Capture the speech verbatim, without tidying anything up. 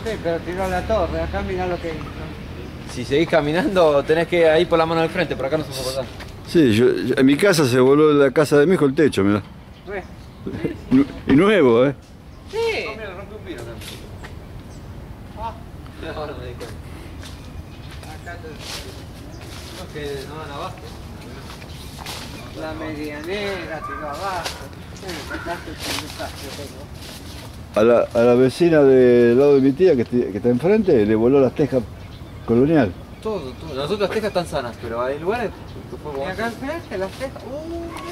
Sí, pero tiró la torre, acá mirá lo que hizo. Si seguís caminando, tenés que ir por la mano del frente, por acá no se puede pasar. Sí, yo, yo- en mi casa se voló la casa de mi hijo el techo, mirá. Re. Nu- Y nuevo, ¿eh? Sí. No, mira, rompe un vino también. Ah, No, no me di cuenta. acá te- No, es que no dan abasto. la medianera tiró abajo. Sí, sacaste el desastre tengo. A la, a la vecina del lado de mi tía, que, esti- que está enfrente, le voló las tejas colonial. Todo, todo. Las otras tejas están sanas, pero hay lugares que fue Y como... acá enfrente las cejas. Uh,